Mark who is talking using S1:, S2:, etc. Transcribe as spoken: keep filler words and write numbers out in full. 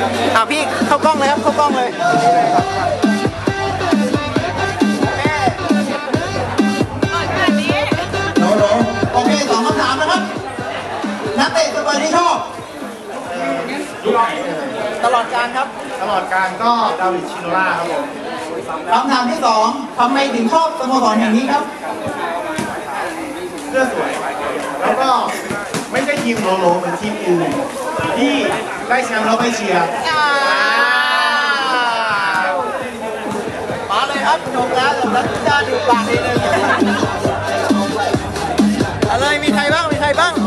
S1: อ่ะพี่เข้ากล้องเลยครับเข้ากล้องเลย
S2: โหลโอเคสองคำถามนะครับนักเตะสเปอร์ที่ชอบ
S1: ตลอดการครับ
S3: ตลอดการก็ดาวิดชิโนล่าครับผม
S2: คำถามที่สองทำไมถึงชอบสโมสรแห่งนี้ครับ
S3: เสื้อสวยแล้วก็ไม่ใช่ทีมโลโลเหมือนทีมอื่นที่ได้แชมป์เราไปเชียร์
S1: มาเลยครับจบแล้วจบแล้วจะดูปากทีนึงอะไรมีใครบ้างมีใครบ้าง